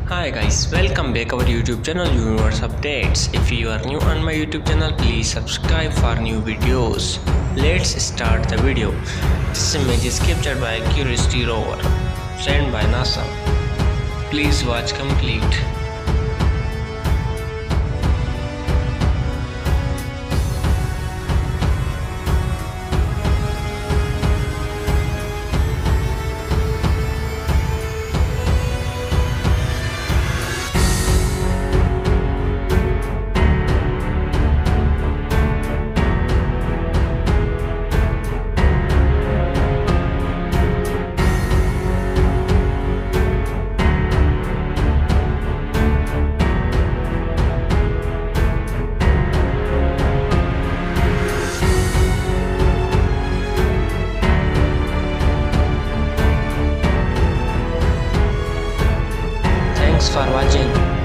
Hi guys, welcome back our YouTube channel Universe Updates. If you are new on my YouTube channel, please subscribe for new videos. Let's start the video. This image is captured by Curiosity rover sent by NASA. Please watch complete. Thanks for watching.